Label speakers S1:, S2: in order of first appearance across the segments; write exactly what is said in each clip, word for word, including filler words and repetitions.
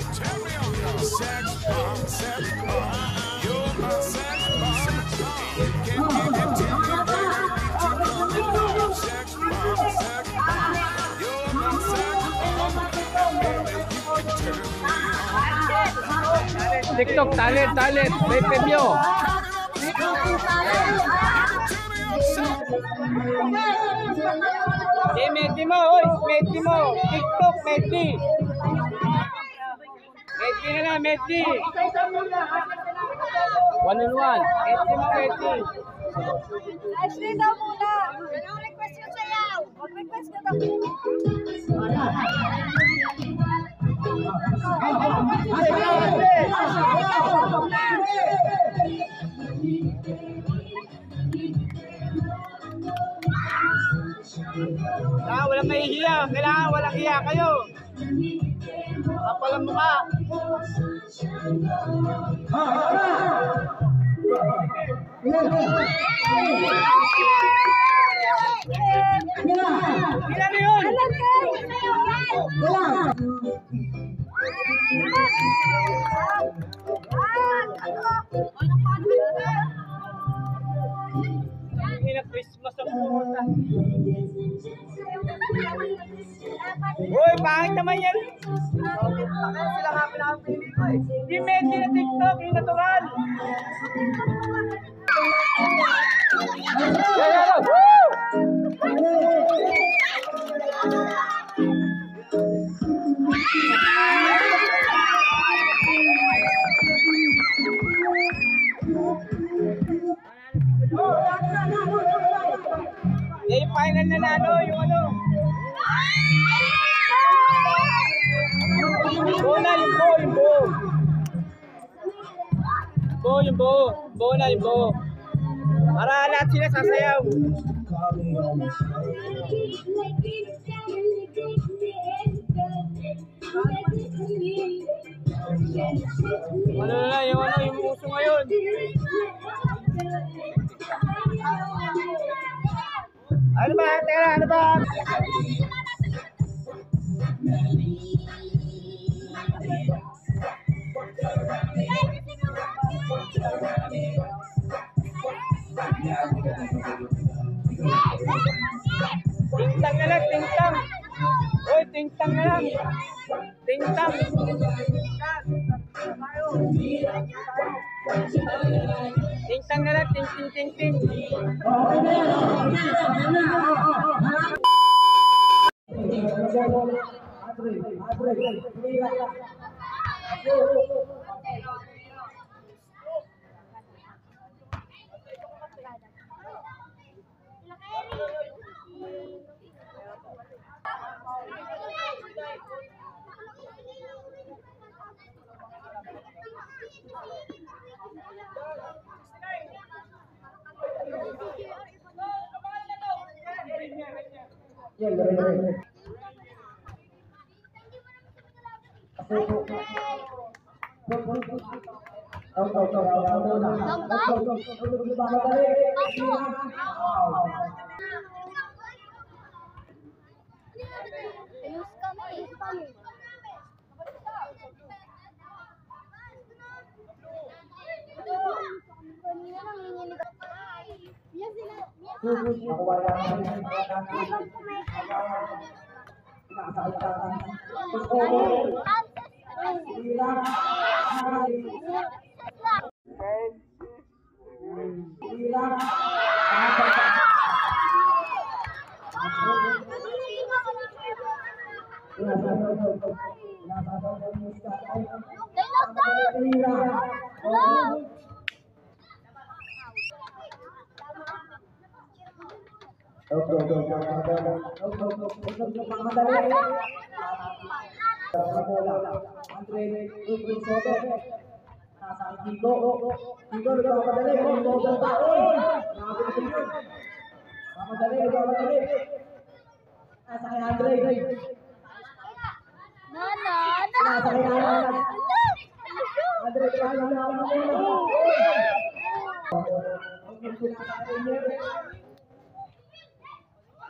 S1: TikTok, talent, talent, may premyo. Eh, Medli mo, oy, Medli mo. TikTok, Medli. Medli na na, Medli. One on one. Medli mo, Medli.
S2: Ashley daw muna. Anong request ko sa'yo? Mag-request ka daw.
S1: Ah, walang mahihiya. Kailangan walang hiya kayo. Kapalang mukha. Ilan na yun? Hindi na Christmas ang pumunta. Uy, pangit naman yan. Sila nga pinakapili ko eh. Hindi Medli na TikTok, yung natural. Yan, yan, woo! Yung final na nalo, yung ano. Buo na yung buo, yung buo. Buo yung buo. Buo na yung buo. Para lahat sila sasayaw. Ano na yung ano, yung puso ngayon. Ano ba? Teka, ano ba? Tingtang na lang, tingtang. Uy, tingtang na lang. Tingtang. Tingtang na lang, ting ting ting ting.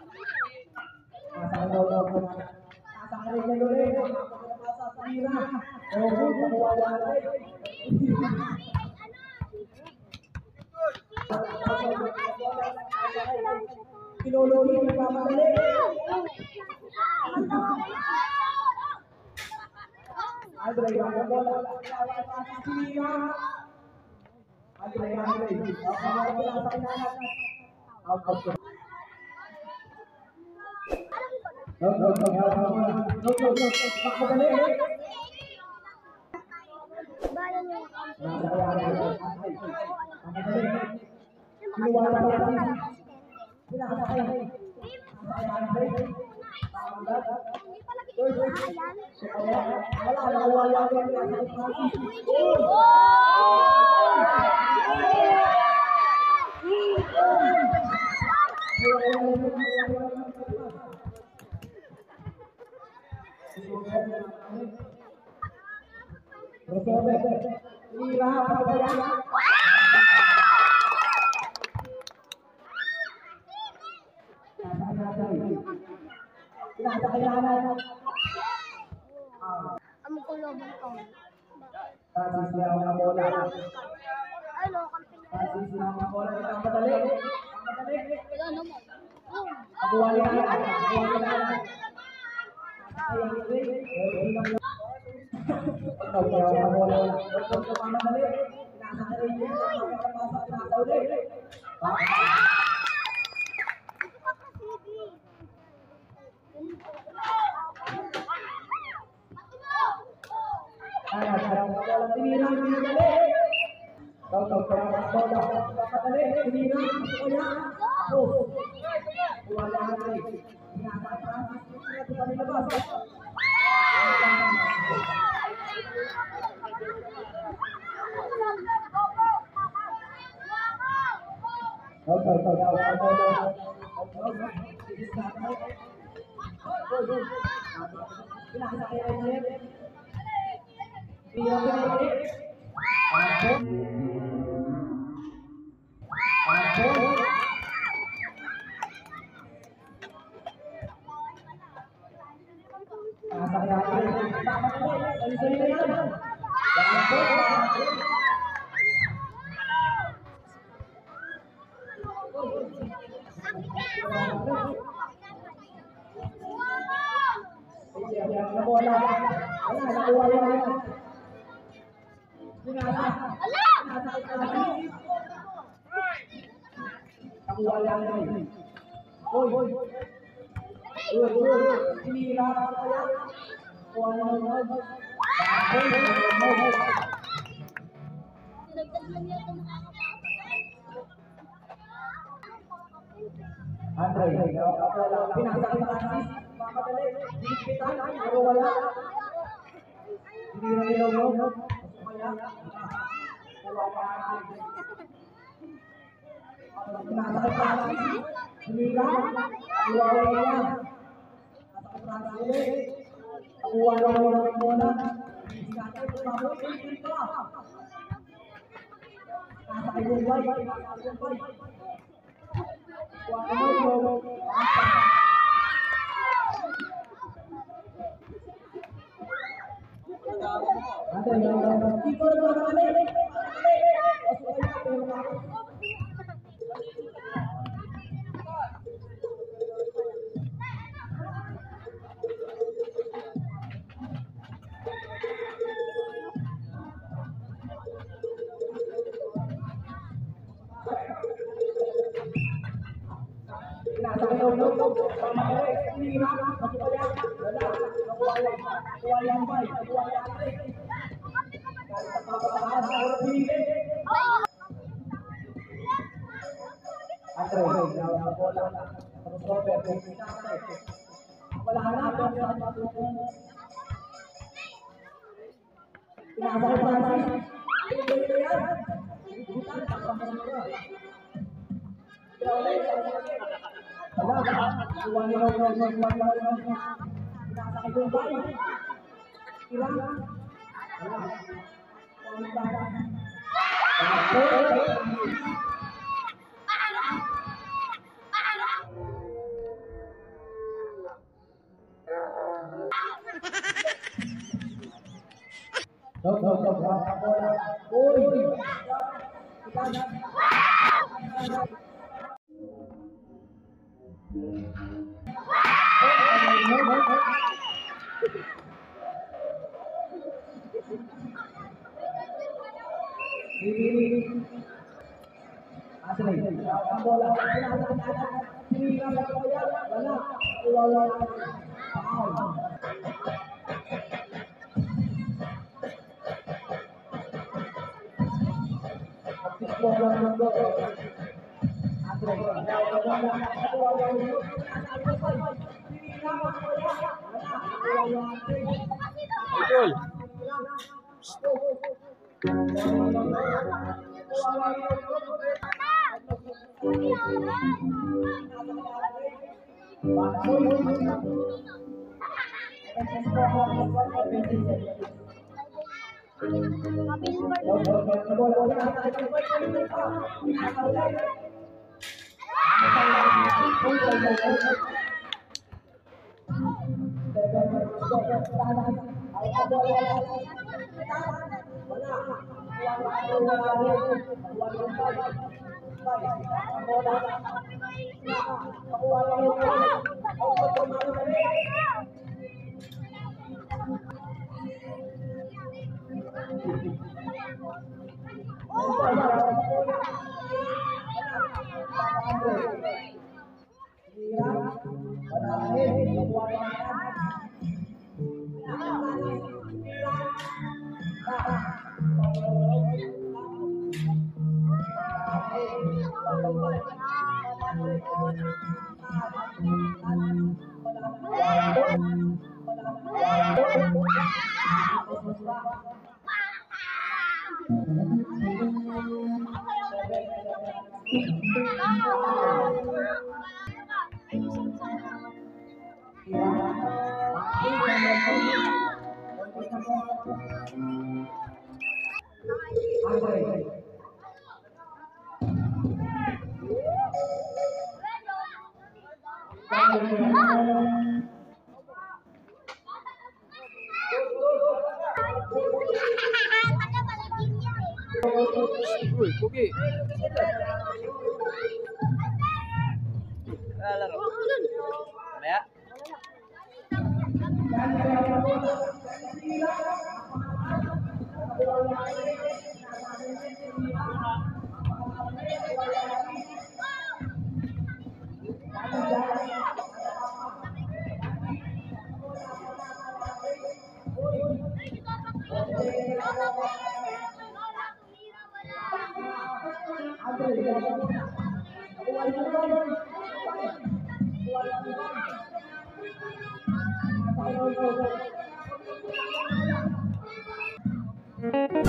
S3: Nasa Kinululi ng pamadali. Andre, ang bola. Sina. Andre, Andre. Ang bola sa kinanan. Out of the. No, no, no, no, no, no, no, no. Pamadali. Pamadali. Kinuwala pa yan. Pinakasakay. Andre.
S2: Amo ko lobo ko.
S3: Kasi siya ang bola.
S2: Ano, kampiyon.
S3: Kasi siya ang bola. Pamadali. Pamadali.
S2: Ano mo?
S3: Ako wala na. Ako wala na. Andre, pinakasakit pamadali, higpitan, pero wala. Hindi na nilaw-law. Kaya, pinakasakit pamadali, hinila, iwawala niya. Pinakasakit pamadali, iwawala niya muna. Pinakasakit pamadali, pinakasakit bumbay, pinakasakit bumbay. Go, go, go, go. Uy.
S1: Idol. Uy, Pugi. Laro. Mamaya.
S3: Thank you.